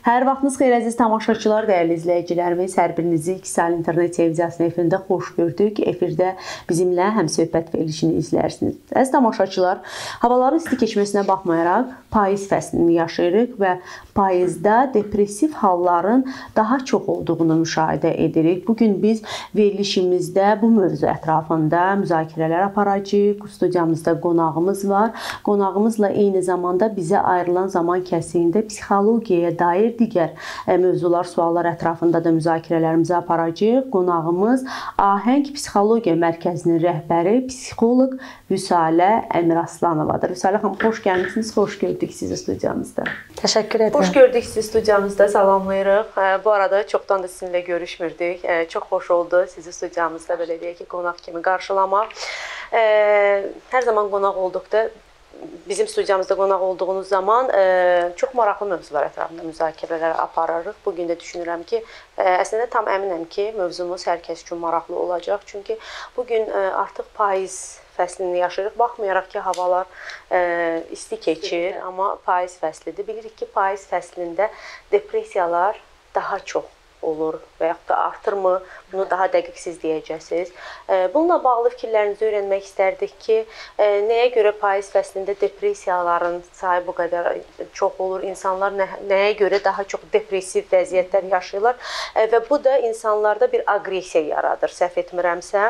Hər vaxtınız xeyir əziz tamaşaçılar, dəyərli izləyicilərimiz. Hər birinizi İKİSAL internet televiziyasının efirində xoş gördük. Efirdə bizimlə həmsöhbət verilişini izləyirsiniz. Əziz tamaşaçılar, havaların isti keçməsinə baxmayaraq payız fəslini yaşayırıq və payızda depressiv halların daha çox olduğunu müşahidə edirik. Bugün biz verilişimizdə bu mövzu ətrafında müzakirələr aparacağıq. Studiyamızda qonağımız var. Qonağımızla eyni zamanda bizə ayrılan zaman kəsiyində psixologiyaya dair digər mövzular, suallar ətrafında da müzakirələrimizi aparacağıq. Qonağımız Ahəng Psixologiya Mərkəzinin rəhbəri, psixoloq Vüsalə Əmiraslanovadır. Vüsalə xanım, xoş gəlmişsiniz, xoş gördük sizi studiyamızda. Təşəkkür edirəm. Xoş gördük sizi studiyamızda, salamlayırıq. Bu arada çoxdan da sizinlə görüşmürdük. Çox xoş oldu sizi studiyamızda belə deyək ki, qonaq kimi qarşılamaq. Hər zaman qonaq olduqda, bizim studiyamızda qonaq olduğunuz zaman çox maraqlı mövzular ətrafında müzakirələr aparırıq. Bugün də düşünürəm ki, əslində tam əminəm ki, mövzumuz hər kəs üçün maraqlı olacaq. Çünki bugün artıq payız fəslini yaşayırıq. Baxmayaraq ki, havalar isti keçir, amma payız fəslidir. Bilirik ki, payız fəslində depressiyalar daha çox olur və yaxud da artırmı? Bunu daha dəqiq siz deyəcəksiniz. Bununla bağlı fikirlərinizi öyrənmək istərdik ki, nəyə görə payız fəslində depressiyaların sayı bu qədər çox olur? İnsanlar nəyə görə daha çox depressiv vəziyyətlər yaşayırlar? Və bu da insanlarda bir aqressiya yaradır, səhv etmirəmsə.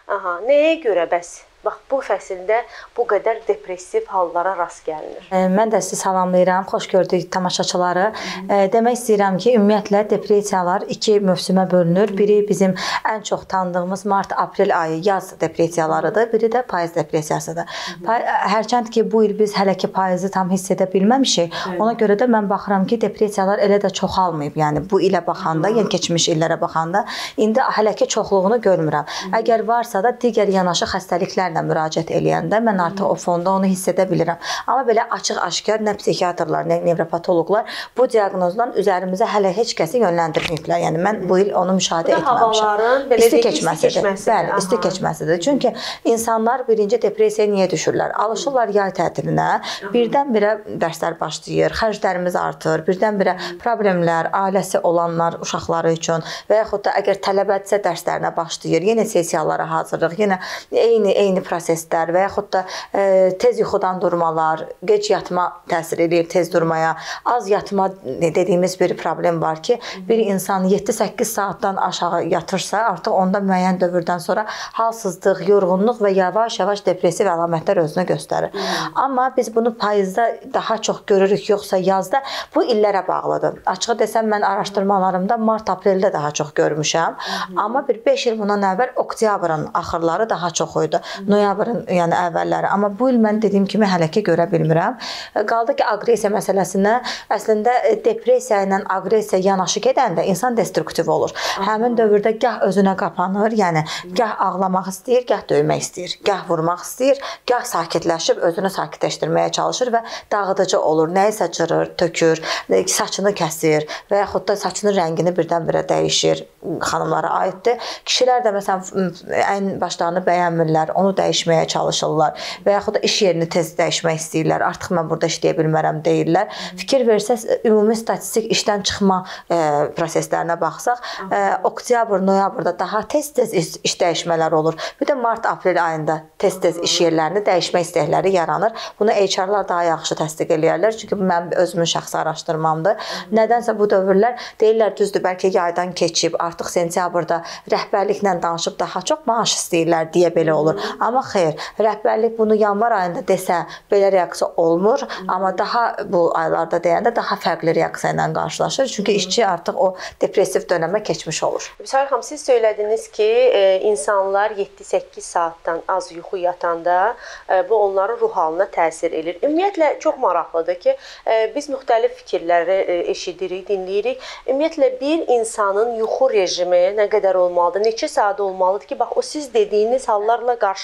Nəyə görə bəs? Bax, bu fəsildə bu qədər depressiv hallara rast gəlinir. Mən də sizi salamlayıram, xoş gördük tamaşaçıları. Demək istəyirəm ki, ümumiyyətlə depressiyalar iki mövsümə bölünür. Biri bizim ən çox tanıdığımız mart-aprel ayı yaz depressiyalarıdır, biri də payız depressiyasıdır. Hərçənd ki, bu il biz hələ ki payızı tam hiss edə bilməmişik. Ona görə də mən baxıram ki, depressiyalar elə də çoxalmayıb. Yəni bu ilə baxanda, yəni keçmiş illərə baxanda indi hələ ki çoxluğunu görmürəm. Əgər varsa da digər yanaşı xəstəliklər müraciət eləyəndə mən artıq o fonda onu hiss edə bilirəm. Amma belə açıq-aşkar nə psixiatrlar, nə nevropatoloqlar bu diaqnozdan üzərimizə hələ heç kəsi yönləndirməyiblər. Yəni mən bu il onu müşahidə etməmişəm. İsti keçməsidir. Bəli, isti keçməsidir. Çünki insanlar birinci depressiyaya niyə düşürlər? Alışırlar yay tətilinə, birdən-birə dərslər başlayır, xərclərimiz artır, birdən-birə problemlər, ailəsi olanlar, uşaqları üçün və yaxud da əgər tələbədirsə dərslərinə başlayır, yenə sessiyalara hazırlıq, yenə eyni proseslər və yaxud da tez yuxudan durmalar, gec yatma təsir edir tez durmaya, az yatma dediyimiz bir problem var ki, bir insan 7-8 saatdan aşağı yatırsa, artıq onda müəyyən dövrdən sonra halsızlıq, yorğunluq və yavaş-yavaş depressiv əlamətlər özünü göstərir. Amma biz bunu payızda daha çox görürük, yoxsa yazda bu illərə bağlıdır. Açığı desəm, mən araşdırmalarımda mart-apreldə daha çox görmüşəm. Amma bir 5 il bundan əvvəl oktyabrın axırları daha çox idi. Noyabrın, yəni əvvəlləri. Amma bu il mən dediyim kimi hələ ki görə bilmirəm. Qaldı ki, aqressiya məsələsinə, əslində depressiya ilə aqressiya yanaşı gedəndə insan destruktiv olur. Həmin dövrdə gah özünə qapanır, yəni gah ağlamaq istəyir, gah döymək istəyir, gah vurmaq istəyir, gah sakitləşib özünü sakitləşdirməyə çalışır və dağıdıcı olur. Nəyisə cırır, tökür, saçını kəsir və yaxud da saçının rəngini birdən-birə dəyişir. Xanımlara aiddir. Kişilər də məsələn ən başlarını bəyənmirlər, onu dəyişməyə çalışırlar və yaxud da iş yerini tez dəyişmək istəyirlər. Artıq mən burada işləyə bilmərəm deyirlər. Fikir versəz, ümumi statistik işdən çıxma proseslərinə baxsaq, oktyabr, noyabrda daha tez-tez iş dəyişmələr olur. Bir də mart-aprel ayında tez-tez iş yerlərini dəyişmək istəkləri yaranır. Bunu HR-lar daha yaxşı təsdiq eləyərlər. Çünki bu mənim özümün şəxsi araşdırmamdır. Nədənsə bu dövrlər deyirlər, düzdür, bəlkə yaydan keçib, artıq sentyabrda rəhbərliklə danışıb daha çox maaş istəyirlər deyə belə olur. Amma xeyr, rəhbərlik bunu yanvar ayında desə belə reaksiya olmur, amma daha bu aylarda deyəndə daha fərqli reaksiya ilə qarşılaşır. Çünki işçi artıq o depressiv dönəmə keçmiş olur. Vüsalə xanım, siz söylədiniz ki, insanlar 7-8 saatdan az yuxu yatanda bu onların ruh halına təsir edir. Ümumiyyətlə çox maraqlıdır ki, biz müxtəlif fikirləri eşidirik, dinləyirik. Ümumiyyətlə bir insanın yuxu rejimi nə qədər olmalıdır, neçə saat olmalıdır ki, bax o siz dediyiniz hallarla qarşılaşır.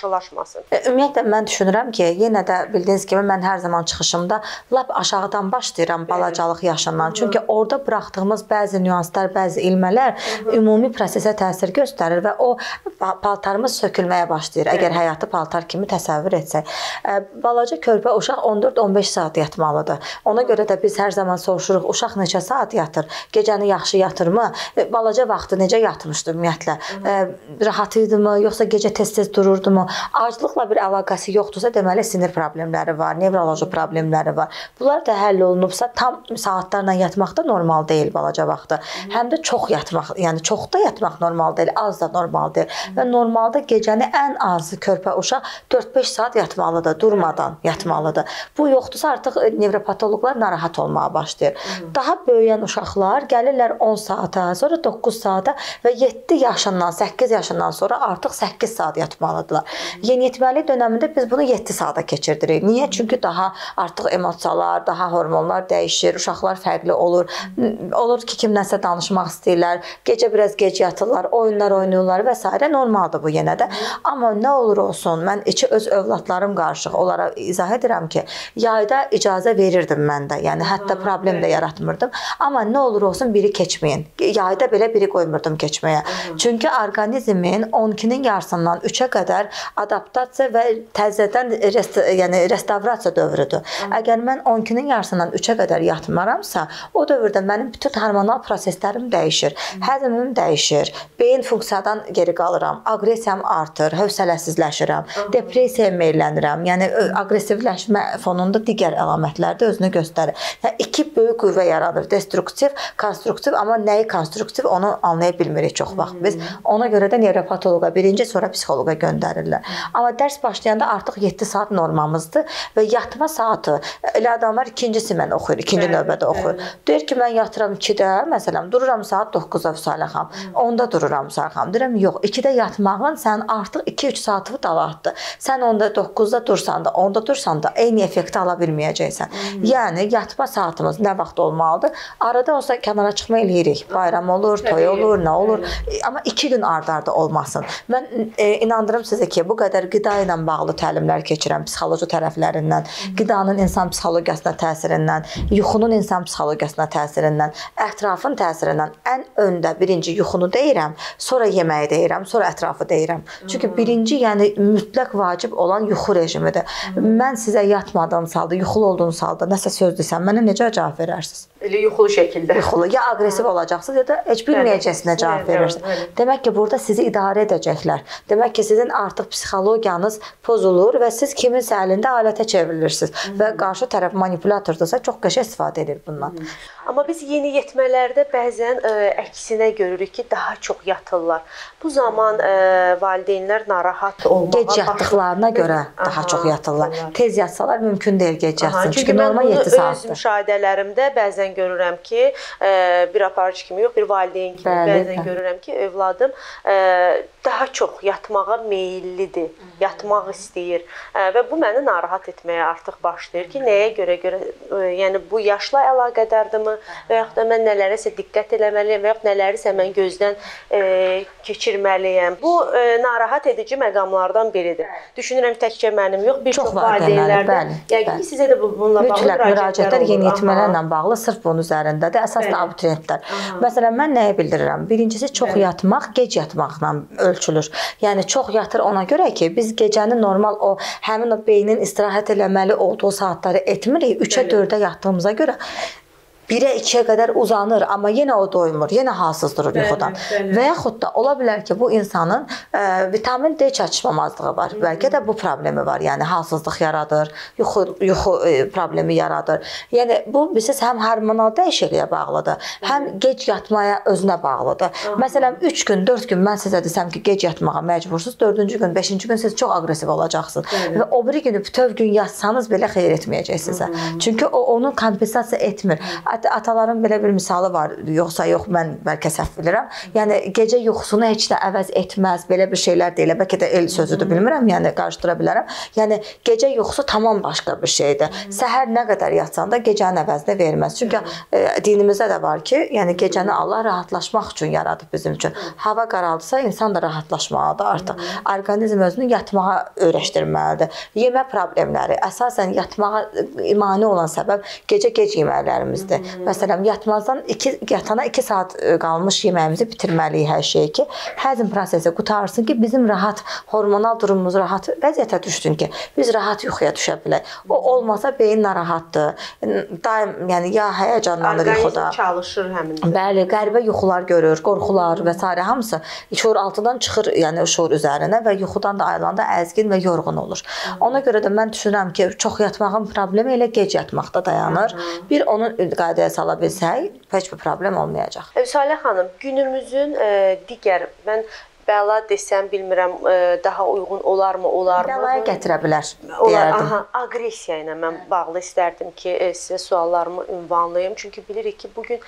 qarşılaşmasın? Ümumiyyətlə mən düşünürəm ki, yenə də bildiyiniz kimi mən hər zaman çıxışımda lap aşağıdan başlayıram balacalıq yaşından. Çünki orada buraxdığımız bəzi nüanslar, bəzi ilmələr ümumi prosesə təsir göstərir və o paltarımız sökülməyə başlayır. Əgər həyatı paltar kimi təsəvvür etsək. Balaca körpə uşaq 14-15 saat yatmalıdır. Ona görə də biz hər zaman soruşuruq, uşaq neçə saat yatır? Gecəni yaxşı yatırmı? Balaca vaxtı necə yatmışdı ümumiyyətlə? Rahat idimi, yoxsa gecə tez-tez dururdumu? Aclıqla bir əlaqəsi yoxdursa, deməli sinir problemləri var, nevroloji problemləri var. Bunlar da həll olunubsa, tam saatlarla yatmaq da normal deyil balaca vaxtı. Həm də çox yatmaq, yəni çoxda yatmaq normal deyil, az da normal deyil. Və normalda gecəni ən azı körpə uşaq 4-5 saat yatmalıdır, durmadan yatmalıdır. Bu yoxdursa artıq nevropatoloqlar narahat olmağa başlayır. Daha böyüyən uşaqlar gəlirlər 10 saata, sonra 9 saata və 7 yaşından, 8 yaşından sonra artıq 8 saat yatmalıdırlar. Yeniyetməlik dönəmində biz bunu 7 saata keçirdirik. Niyə? Çünki daha artıq emosiyalar, daha hormonlar dəyişir, uşaqlar fərqli olur. Olur ki, kimdənsə danışmaq istəyirlər, gecə biraz gec yatırlar, oyunlar oynayırlar və s. Normaldır bu yenə də. Amma nə olur olsun, mən öz övladlarım qarşıq onlara izah edirəm ki, yayda icazə verirdim mən də. Yəni hətta problem də yaratmırdım. Amma nə olur olsun biri keçməyin. Yayda belə biri qoymurdum keçməyə. Çünki orqanizmin 12-nin yarısından 3-ə qədər adaptasiya və təzədən restavrasiya dövrüdür. Əgər mən 12-nin yarısından 3-ə qədər yatmaramsa, o dövrdə mənim bütün hormonal proseslərim dəyişir. Həzmim dəyişir. Beyin funksiyadan geri qalıram. Aqressiyam artır, hövsələsizləşirəm, depressiyaya meylənirəm. Yəni aqressivləşmə fonunda digər əlamətlər də özünü göstərir. Yəni iki böyük qüvvə yaradır. Destruktiv, konstruktiv, amma nəyi konstruktiv onu anlaya bilmirik çox vaxt biz. Ona görə də nevropatoloqa birinci, sonra psixoloqa göndərirlər. Amma dərs başlayanda artıq 7 saat normamızdır və yatma saatı elə adamlar ikincisi mən oxuyur, ikinci növbədə oxuyur. Deyir ki, mən yatıram 2-də, məsələn, dururam saat 9-da Vüsaləxan, 10-da dururam Vüsaləxan. Deyirəm, yox, 2-də yatmağın sən artıq 2-3 saatı dağıtdı. Sən onda 9-da dursan da, 10-da dursan da eyni effekti ala bilməyəcəksən. Yəni, yatma saatımız nə vaxt olmalıdır? Arada olsa kənara çıxma eləyirik. Bayram olur, toy olur, nə olur. Amma 2 gün ard-arda olmasın. Mən inandırım sizə ki, bu qədər qida ilə bağlı təlimlər keçirəm, psixoloji tərəflərindən, qidanın insan psixologiyasına təsirindən, yuxunun insan psixologiyasına təsirindən, ətrafın təsirindən ən öndə birinci yuxunu deyirəm, sonra yeməyi deyirəm, sonra ətrafı deyirəm. Çünki birinci, yəni mütləq vacib olan yuxu rejimidir. Mən sizə yatmadığınız halda, yuxulu olduğunuz halda nəsə söz desəm, mənə necə cavab verərsiniz? Elə yuxulu şəkildə. Yuxulu. Ya aqressiv olacaqsınız, ya da heç bilməyəcəsinə cavab verirsiniz. Demək ki, burada sizi idarə edəcəklər. Demək ki, sizin artıq psixologiyanız pozulur və siz kiminsə əlində alətə çevrilirsiniz və qarşı tərəf manipulatordursa çox qəşəng istifadə edir bundan. Amma biz yeniyetmələrdə bəzən əksinə görürük ki, daha çox yatırlar. Bu zaman valideynlər narahat olmağa gec yatdıqlarına görə daha çox yatırlar. Tez yatsalar mümkün deyil gec yatsın. Çünki normal 7 saatdır. Öz müşahidələrimdə bəzən görürəm ki, bir aparıcı kimi yox, bir valideyn kimi bəzən görürəm ki, övladım daha çox yatmağa meyillidir, yatmaq istəyir və bu məni narahat etməyə artıq başlayır ki, nəyə görə, yəni bu yaşla əlaqədardır və yaxud da mən nələrisə diqqət eləməliyəm və yaxud nələrisə mən gözdən keçirməliyəm. Bu narahat edici məqamlardan biridir. Düşünürəm təkcə mənim yox, bir çox valideynlərdə. Yəqin ki, sizə də bununla bağlı müraciətlər yeniyetmələrlə bağlı sırf bunun üzərindədir. Əsas da abituriyentlər. Məsələn, mən nəyə bildirirəm? Birincisi, çox yatmaq gec yatmaqla ölçülür. Yəni, çox yatır ona görə ki, biz gecəni normal həmin o beynin istirahət eləməli olduğu saatları etmirik. 3-ə 4-ə yatdığımıza görə 1-ə 2-yə qədər uzanır, amma yenə o doymur, yenə halsız durur yuxudan. Və yaxud da ola bilər ki, bu insanın vitamin D çatışmamazlığı var. Bəlkə də bu problemi var, yəni halsızlıq yaradır, yuxu problemi yaradır. Yəni, bu bilirsiniz, həm hormonal dəyişikliyə bağlıdır, həm gec yatmaya özünə bağlıdır. Məsələn, 3 gün, 4 gün mən sizə desəm ki, gec yatmağa məcbursunuz, 4-cü gün, 5-ci gün siz çox aqressiv olacaqsınız. Və o biri günü bütöv gün yatsanız belə xeyir etməyəcək sizə. Çünki o, onu kompensasiya etmir. ataların belə bir misalı var, yoxsa yox, mən bəlkə səhv bilirəm. Yəni gecə yuxusunu heç də əvəz etməz, belə bir şeylər deyilə. Bəlkə də el sözüdür, bilmirəm, yəni qarışdıra bilərəm. Yəni gecə yuxusu tamam başqa bir şeydir. Səhər nə qədər yatsan da gecənin əvəzini verməz. Çünki dinimizdə də var ki, yəni gecəni Allah rahatlaşmaq üçün yaradıb bizim üçün. Hava qaraldısa insan da rahatlaşmalıdır artıq. Orqanizm özünü yatmağa öyrəşdirməlidir. Yemə problemləri, əsasən yatmağa mane olan səbəb gecə gec yeməklərimizdir. Məsələn, yatana 2 saat qalmış yeməyimizi bitirməliyik hər şeyi ki, həzm prosesi qutarsın ki, bizim rahat hormonal durumumuz rahat vəziyyətə düşsün ki, biz rahat yuxuya düşə bilək. O olmasa beyin narahatdır. Daim, yəni ya həyəcanlanır yuxuda. Orqanizm çalışır həmin. Bəli, qəribə yuxular görür, qorxular və s. hamısı şuur altından çıxır, yəni şuur üzərinə və yuxudan da ayılanda əzgin və yorğun olur. Ona görə də mən düşünürəm ki, çox yatmağın problemi elə gec yatmaqda dayanır. Bir onu qaydaya sala bilsək, heç bir problem olmayacaq. Salə xanım, günümüzün digər, mən bəla desəm, bilmirəm, daha uyğun olarmı? Bəlaya gətirə bilər, deyərdim. Aqressiya ilə mən bağlı istərdim ki, sizə suallarımı ünvanlayım. Çünki bilirik ki, bugün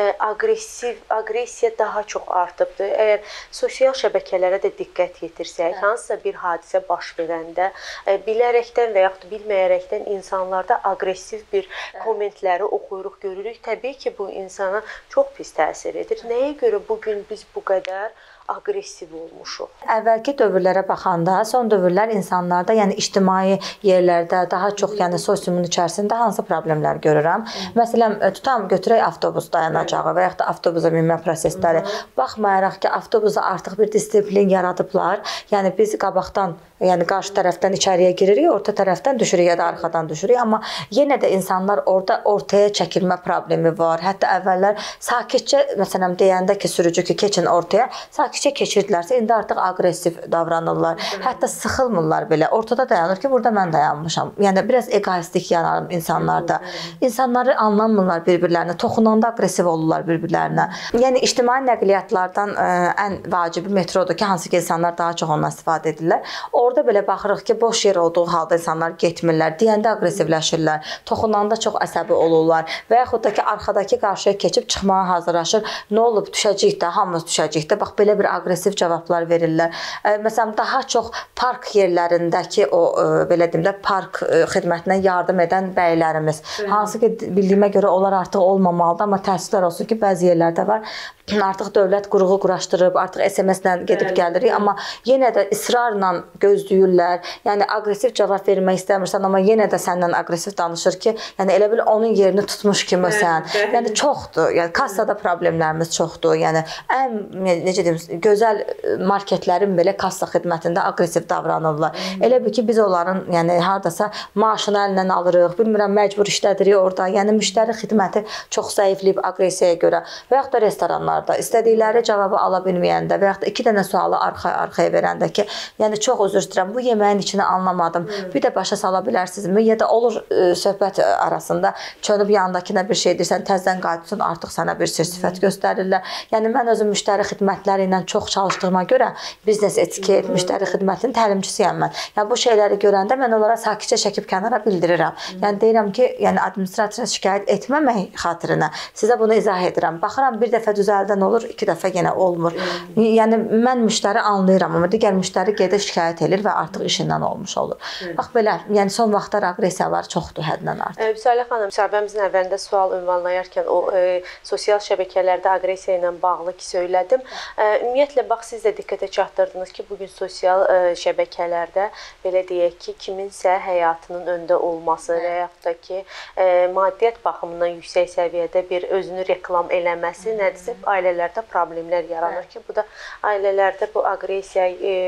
aqressiya daha çox artıbdır. Əgər sosial şəbəkələrə də diqqət yetirsək, hansısa bir hadisə baş verəndə, bilərəkdən və yaxud bilməyərəkdən insanlarda aqressiv bir kommentləri oxuyuruq, görürük. Təbii ki, bu insana çox pis təsir edir. Nəyə görə bugün biz bu qədər aqressiv olmuşuq? Əvvəlki dövrlərə baxanda, son dövrlər insanlarda, yəni ictimai yerlərdə daha çox, yəni sosiumun içərisində hansı problemlər görürəm? Məsələn, götürək avtobus dayanacağı və yaxud da avtobusa minmə prosesləri. Baxmayaraq ki, avtobusa artıq bir disiplin yaradıblar. Yəni biz qabaqdan, yəni qarşı tərəfdən içəriyə giririk, orta tərəfdən düşürük ya da arxadan düşürük, amma yenə də insanlar orada ortaya çəkilmə problemi var. Hətta əvvəllər sakitcə, məsələn, deyəndə ki, sürücü ki, keçin ortaya, sakitcə keçirdilərsə, indi artıq aqressiv davranırlar. Hətta sıxılmırlar belə. Ortada dayanır ki, burada mən dayanmışam. Yəni biraz egoistik yanarım insanlarda. İnsanları anlamırlar bir-birlərinə, toxunanda aqressiv olurlar bir-birlərinə. Yəni ictimai nəqliyyatlardan ən vacibi metrodur ki, hansı ki insanlar daha çox ondan istifadə edirlər. Orada belə baxırıq ki, boş yer olduğu halda insanlar getmirlər, deyəndə aqressivləşirlər, toxunanda çox əsəbi olurlar və yaxud da ki, arxadakı qarşıya keçib çıxmağa hazırlaşır. Nə olub, düşəcəyik də, hamımız düşəcəyik də. Bax, belə bir aqressiv cavablar verirlər. Məsələn, daha çox park yerlərindəki o, belə deyim də, park xidmətinə yardım edən bəylərimiz. Hansı ki, bildiyimə görə onlar artıq olmamalıdır, amma təəssüflər olsun ki, bəzi yerlərdə var. Artıq dövlət qurğu quraşdırıb, artıq SMS-lə gedib gəlirik, amma yenə də israrla gözləyirlər. Yəni, aqressiv cavab vermək istəmirsən, amma yenə də səndən aqressiv danışır ki, yəni elə bil onun yerini tutmuş kimi sən. Yəni, çoxdur. Yəni, kassada problemlərimiz çoxdur. Yəni, ən, necə deyim, gözəl marketlərin belə kassa xidmətində aqressiv davranırlar. Elə bil ki, biz onların, yəni, haradasa maaşını əlindən alırıq, bilmirəm, məcbur işlədirik orada. Yəni, müştəri xidməti çox zəifləyib aqressiyaya görə və yaxud da restoranlar istədikləri cavabı ala bilməyəndə və yaxud da 2 dənə sualı arxaya verəndə ki, yəni çox üzr istəyirəm, bu yeməyin içini anlamadım, bir də başa sala bilərsinizmi? Ya da olur söhbət arasında çönüb yanındakına bir şey deyirsən, təzdən qayıtsın, artıq sənə bir sifət göstərirlər. Yəni mən özüm müştəri xidmətləri ilə çox çalışdığıma görə biznes etiket, müştəri xidmətinin təlimçisiyəm mən. Yəni bu şeyləri görəndə mən onlara sakitcə çəkib kənara bildirirəm. Yəni deyirəm ki, yəni administrasiya şikayət etməmək xatirinə sizə bunu izah edirəm. Baxıram bir dəfə düzəldir, olur, 2 dəfə yenə olmur. Yəni, mən müştəri anlayıram, amma digər müştəri gedir şikayət edir və artıq işindən olmuş olur. Bax, belə, yəni son vaxtlar aqressiyalar çoxdur həddən artıq. Salə xanım, müsahibəmizin əvvəlində sual ünvanlayarkən o sosial şəbəkələrdə aqressiya ilə bağlı ki, söylədim. Ümumiyyətlə, bax, siz də diqqətə çatdırdınız ki, bugün sosial şəbəkələrdə, belə deyək ki, kiminsə həyatının öndə olması və yaxud da ki, maddiyyat baxımından yüksək səviyyədə bir özünü reklam eləməsi, nədirsə, ailələrdə problemlər yaranır ki, bu da ailələrdə bu aqressiya,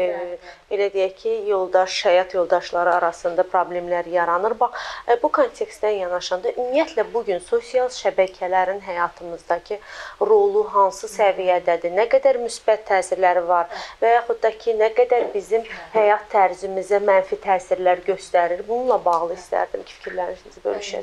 belə deyək ki, həyat yoldaşları arasında problemlər yaranır. Bax, bu kontekstdən yanaşanda ümumiyyətlə bugün sosial şəbəkələrin həyatımızdakı rolu hansı səviyyədədir? Nə qədər müsbət təsirləri var və yaxud da ki, nə qədər bizim həyat tərzimizə mənfi təsirlər göstərir? Bununla bağlı istərdim ki, fikirlərinizi bölüşəsiniz.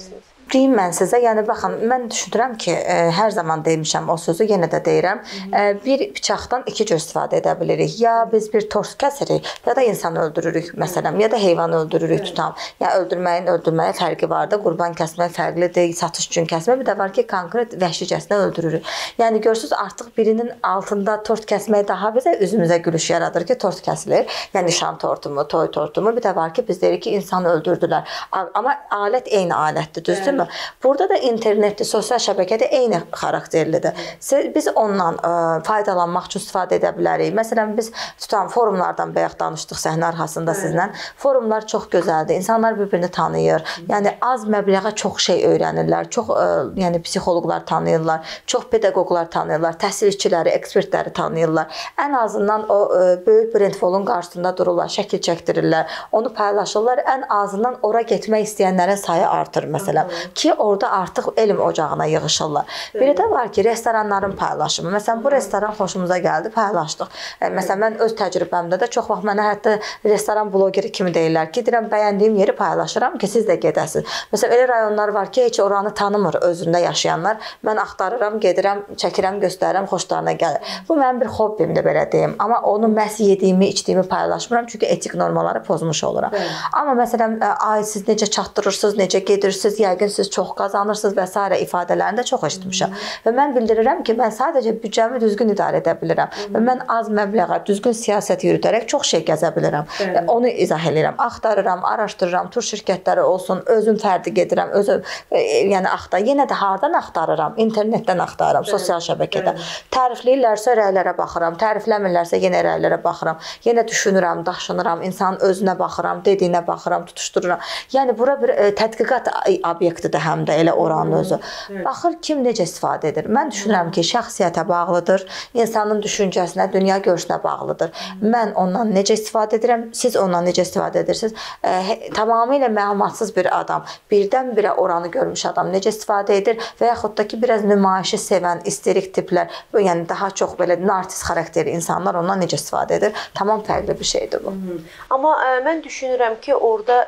deyim mən sizə, yəni baxın, mən düşünürəm ki, hər zaman demişəm o sözü, yenə də deyirəm. Bir bıçaqdan iki cür istifadə edə bilirik. Ya biz bir tort kəsirik, ya da insan öldürürük məsələn, ya da heyvan öldürürük, tutam. Ya öldürməyə fərqi var da, qurban kəsmək fərqlidir, satış üçün kəsmək. Bir də var ki, konkret vəhşicəsinə öldürürük. Yəni görürsüz, artıq birinin altında tort kəsmək daha bizə üzümüzə gülüş yaradır ki, tort kəsilir. Yəni nişan tortumu, toy tortumu. Bir də var ki, biz deyirik ki, insanı öldürdülər. Amma alət eyni alətdir, düzdürmü? Burada da internetdə, sosial şəbəkədə eyni xarakterlidir. Biz ondan faydalanmaq üçün istifadə edə bilərik. Məsələn, biz tutan forumlardan bayaq danışdıq səhnə arxasında sizlə. Forumlar çox gözəldir. İnsanlar bir-birini tanıyır. Yəni az məbləğə çox şey öyrənirlər. Çox yəni psixoloqlar tanıyırlar, çox pedaqoqlar tanıyırlar, təhsilçiləri, ekspertləri tanıyırlar. Ən azından o böyük brendfolun qarşısında dururlar, şəkil çəkdirirlər, onu paylaşırlar. Ən azından ora getmək istəyənlərin sayı artır məsələn ki, orada artıq elm ocağına yığışırlar. Biri də var ki, restoranların paylaşımı. Məsələn, bu restoran xoşumuza gəldi, paylaşdıq. Məsələn, mən öz təcrübəmdə də çox vaxt mənə hətta restoran bloqeri kimi deyirlər ki, deyirəm, bəyəndiyim yeri paylaşıram ki, siz də gedəsiniz. Məsələn, elə rayonlar var ki, heç oranı tanımır özündə yaşayanlar. Mən axtarıram, gedirəm, çəkirəm, göstərirəm, xoşlarına gəlir. Bu mənim bir hobbimdir, belə deyim. Amma onu məhz yediyimi, içdiyimi paylaşmıram, çünki etik normaları pozmuş oluram. Amma məsələn, ay siz necə çatdırırsınız, necə gedirsiniz, yəqin siz çox qazanırsınız və s. ifadələrini də çox eşitmişəm. Və mən bildirirəm ki, mən sadəcə büdcəmi düzgün idarə edə bilirəm. Və mən az məbləğə düzgün siyasət yürüdərək çox şey gəzə bilirəm. Onu izah edirəm. Axtarıram, araşdırıram, tur şirkətləri olsun, özüm fərdi gedirəm, özüm yəni yenə də hardan axtarıram? İnternetdən axtarıram, sosial şəbəkədə. Tərifləyirlərsə rəylərə baxıram, tərifləmirlərsə yenə rəylərə baxıram. Yenə düşünürəm, daşınıram, insanın özünə baxıram, dediyinə baxıram, tutuşdururam. Yəni bura bir tədqiqat obyektidir həm də elə oranın özü. Baxır kim necə istifadə edir. Mən düşünürəm ki, şəxsiyyətə bağlıdır, insanın düşüncəsinə, dünya görüşünə bağlıdır. Mən ondan necə istifadə edirəm, siz ondan necə istifadə edirsiniz? Tamamilə məlumatsız bir adam, birdən-birə oranı görmüş adam necə istifadə edir və yaxud da ki, biraz nümayişi sevən, isterik tiplər, yəni daha çox belə narsis xarakterli insanlar ondan necə istifadə edir? Tamam fərqli bir şeydir bu. Amma mən düşünürəm ki, orada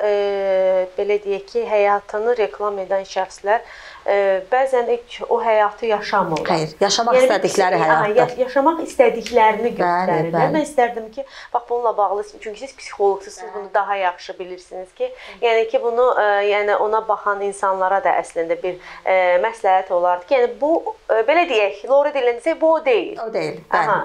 belə deyək ki, həyatını reklam edən şəxslər bəzən o həyatı yaşamırlar. Xeyr, yaşamaq istədikləri həyatdır. Yaşamaq istədiklərini göstərirlər. Mən istərdim ki, bax bununla bağlı, çünki siz psixoloqsuz, siz bunu daha yaxşı bilirsiniz ki, yəni ki, bunu yəni ona baxan insanlara da əslində bir məsləhət olardı ki, yəni bu belə deyək, Lori dilində bu o deyil. O deyil.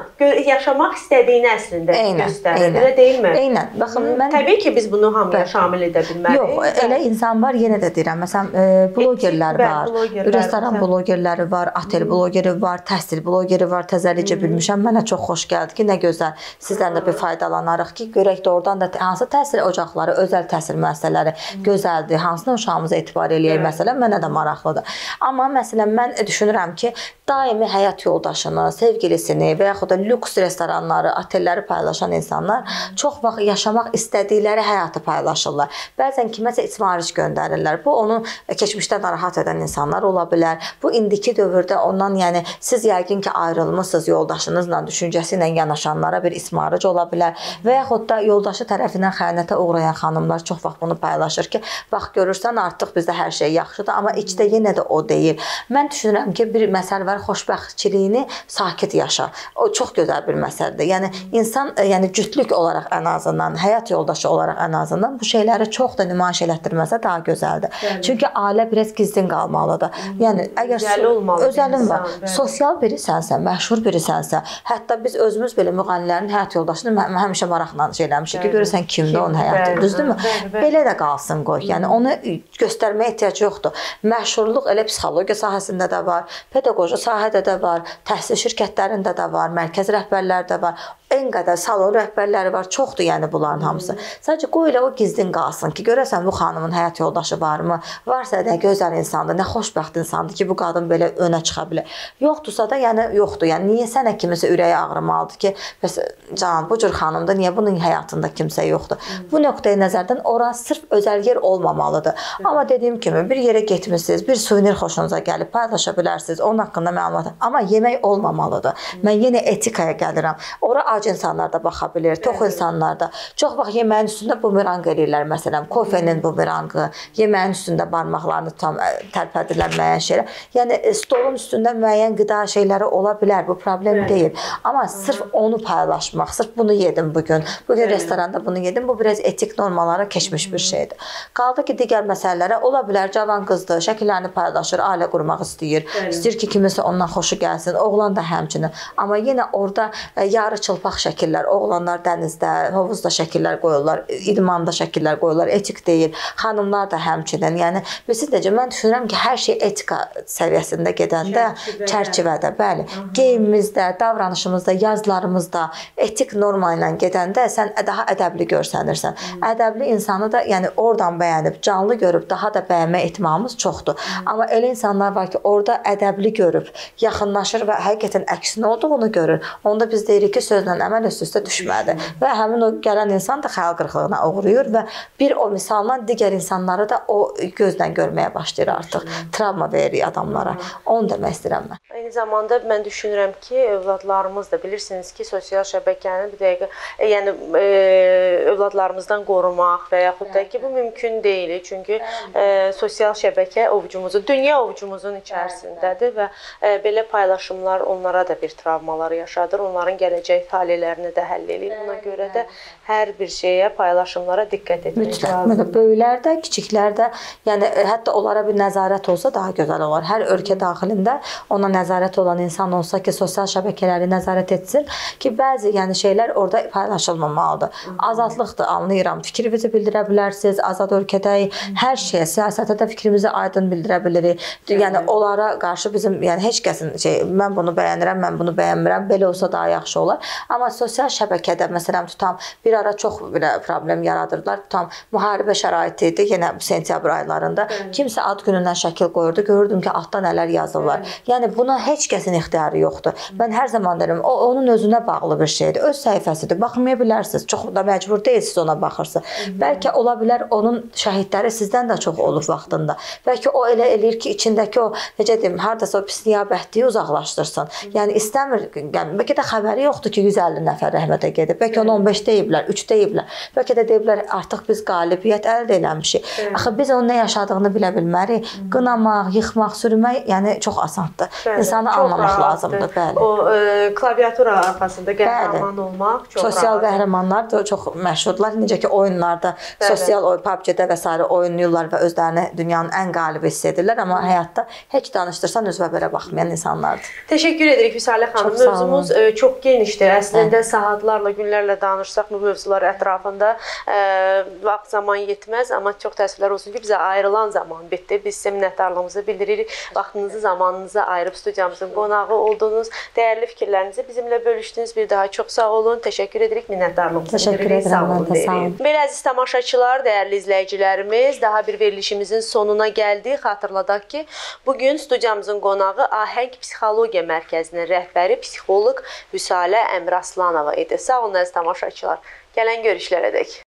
Yaşamaq istədiyini əslində göstərir. Elə deyilmi? Eynən. Baxın, mən təbii ki, biz bunu hamıya şamil edə bilməliyik. Yox, elə insan var, yenə də deyirəm. Məsələn, blogerlər var. Restoran blogerləri var, otel blogeri var, təhsil blogeri var. Təzəlicə bilmişəm. Mənə çox xoş gəldi ki, nə gözəl. Sizdən də bir faydalanarıq ki, görək də oradan da hansı təhsil ocaqları, özəl təhsil müəssisələri gözəldir. Hansına uşağımıza etibar eləyək məsələn, mənə də maraqlıdır. Amma məsələn, mən düşünürəm ki, daimi həyat yoldaşını, sevgilisini və yaxud da lüks restoranları, otelləri paylaşan insanlar çox vaxt yaşamaq istədikləri həyatı paylaşırlar. Bəzən kiməsə ismarış göndərirlər. Bu, onu keçmişdə narahat edən insanlar ola bilər. Bu, indiki dövrdə ondan, yəni, siz yəqin ki, ayrılmışsınız yoldaşınızla, düşüncəsi ilə yanaşanlara bir ismarıc ola bilər. Və yaxud da yoldaşı tərəfindən xəyanətə uğrayan xanımlar çox vaxt bunu paylaşır ki, bax, görürsən, artıq bizdə hər şey yaxşıdır, amma içdə yenə də o deyil. Mən düşünürəm ki, bir məsəl var, xoşbəxtçiliyini sakit yaşa. O, çox gözəl bir məsələdir. Yəni, insan, yəni, cütlük olaraq ən azından, həyat yoldaşı olaraq ən azından bu şeyləri çox da nümayiş elətdirməsə daha gözəldir. Çünki ailə biraz gizlin qalmalıdır. Yəni, əgər özəlin var, sosial birisənsə, məşhur birisənsə, hətta biz özümüz belə müğənnilərin həyat yoldaşını həmişə maraqla eləmişik ki, görürsən kimdir onun həyatı, düzdürmü? Belə də qalsın qoy. Yəni, onu göstərməyə ehtiyac yoxdur. Məşhurluq elə psixologiya sahəsində də var, pedaqoji sahədə də var, təhsil şirkətlərində də var, mərkəz rəhbərləri də var, ən qədər salon rəhbərləri var, çoxdur yəni bunların hamısı. Sadəcə qoy elə o gizlin qalsın ki, görəsən bu xanımın həyat yoldaşı varmı? Varsa nə gözəl insandır, nə xoşbəxt insandır ki, bu qadın belə önə çıxa bilər. Yoxdursa da, yəni yoxdur. Yəni niyə sənə kimisə ürəyi ağrımalıdır ki, bəs can, bu cür xanımda niyə bunun həyatında kimsə yoxdur? Bu nöqteyi nəzərdən ora sırf özəl yer olmamalıdır. Amma dediyim kimi, bir yerə getmişsiniz, bir suvenir xoşunuza gəlib, paylaşa bilərsiniz, onun haqqında məlumat. Amma yemək olmamalıdır. Mən yenə etikaya gəlirəm. Ora ac insanlar da baxa bilir, tox insanlar da. Çox vaxt yeməyin üstündə bumeranq eləyirlər məsələn, kofenin bumeranqı, yeməyin üstündə barmaqlarını tam tərpədirlər müəyyən şeylər. Yəni stolun üstündə müəyyən qida şeyləri ola bilər, bu problem deyil. Amma sırf onu paylaşmaq, sırf bunu yedim bugün restoranda bunu yedim, bu biraz etik normalara keçmiş bir şeydir. Qaldı ki, digər məsələlərə ola bilər, cavan qızdır, şəkillərini paylaşır, ailə qurmaq istəyir, istəyir ki, kimisə ondan xoşu gəlsin, oğlan da həmçinin. Amma yenə orada yarı çılpaq şəkillər, oğlanlar dənizdə, hovuzda şəkillər qoyurlar, idmanda şəkillər qoyurlar, etik deyil. Xanımlar da həmçinin. Yəni, bilsiniz, mən düşünürəm ki, hər şey etika səviyyəsində gedəndə, çərçivədə, bəli, geyimimizdə, davranışımızda, yazılarımızda etik norma ilə gedəndə sən daha ədəbli görsənirsən. Ədəbli insanı da yəni oradan bəyənib, canlı görüb daha da bəyənmə ehtimalımız çoxdur. Amma elə insanlar var ki, orada ədəbli görüb, yaxınlaşır və həqiqətən əksinə olduğunu görür. Onda biz deyirik ki, sözlə əməl üst-üstə düşmədi. Və həmin o gələn insan da xəyal qırıqlığına uğrayır və bir o misaldan digər insanları da o gözlə görməyə başlayır artıq. Travma verir adamlara. Onu demək istəyirəm mən. Eyni zamanda mən düşünürəm ki, övladlarımız da bilirsiniz ki, sosial şəbəkəni bir dəqiqə, yəni övladlarımızdan qorumaq və yaxud da ki, bu mümkün deyil. Çünki sosial şəbəkə ovcumuzun, dünya ovcumuzun içərisindədir və belə paylaşımlar onlara da bir travmalar yaşadır. Onların gələcək talelərini də həll edir. Buna görə də hər bir şeyə, paylaşımlara diqqət etmək lazımdır. Mütləq. Böyüklər də, kiçiklər də, yəni hətta onlara bir nəzarət olsa daha gözəl olar. Hər ölkə daxilində ona nəzarət olan insan olsa ki, sosial şəbəkələri nəzarət etsin ki, bəzi yəni şeylər orada paylaşılmamalıdır. Azadlıqdır, anlayıram. Fikrinizi bildirə bilərsiniz, azad ölkədəyik. Hər şeyə, siyasətə də fikrimizi aydın bildirə bilirik. Yəni onlara qarşı bizim, yəni heç kəsin mən bunu bəyənirəm, mən bunu bəyənmirəm, belə olsa daha yaxşı olar. Amma sosial şəbəkədə məsələn tutam bir ara çox belə problem yaradırdılar. Tutam müharibə şəraiti idi, yenə sentyabr aylarında. Kimsə ad günündən şəkil qoyurdu, görürdüm ki, altda nələr yazırlar. Yəni buna heç kəsin ixtiyarı yoxdur. Mən hər zaman deyirəm, o onun özünə bağlı bir şeydir, öz səhifəsidir. Baxmaya bilərsiniz, çox da məcbur deyilsiniz ona baxırsınız. Bəlkə ola bilər onun şəhidləri sizdən də çox olub vaxtında. Bəlkə o elə eləyir ki, içindəki o, necə deyim, hardasa o pis niyabətliyi uzaqlaşdırsın. Yəni istəmir, bəlkə də xəbəri yoxdur ki, 150 nəfər rəhmətə gedib. Bəlkə onu 15 deyiblər, 3 deyiblər. Bəlkə də deyiblər, artıq biz qalibiyyət əldə eləmişik. Axı biz onun nə yaşadığını bilə bilmərik. Qınamaq, yıxmaq, sürmək, yəni çox asandır. İnsanı anlamaq lazımdır, bəli. O klaviatura arxasında qəhrəman olmaq çox rahatdır. Sosial qəhrəmanlar da çox məşhurdular. Necə ki, oyunlarda, sosial PUBG-də və s. oynayırlar və özlərini dünyanın ən qalibi hiss edirlər. Amma həyatda heç danışdırsan özünə belə baxmayan insanlardır. Təşəkkür edirik Vüsalə xanım. Mövzumuz çox genişdir. Əslində saatlarla, günlərlə danışsaq bu mövzular ətrafında vaxt zaman yetməz. Amma çox təəssüflər olsun ki, bizə ayrılan zaman bitdi. Biz sizə minnətdarlığımızı bildiririk. Vaxtınızı, zamanınızı ayırıb studiyamızın qonağı oldunuz. Dəyərli fikirlərinizi bizimlə bölüşdünüz. Bir daha çox sağ olun. Təşəkkür edirik. Minnətdarlığımızı bildiririk. Sağ olun deyirik. Belə əziz tamaşaçılar, dəyərli izləyicilərimiz, daha bir verilişimizin sonuna gəldik. Xatırladaq ki, bugün studiyamızın qonağı Ahəng Psixologiya Mərkəzinin rəhbəri psixoloq Vüsalə Əmraslanova idi. Sağ olun əziz tamaşaçılar. Gələn görüşlərə dək.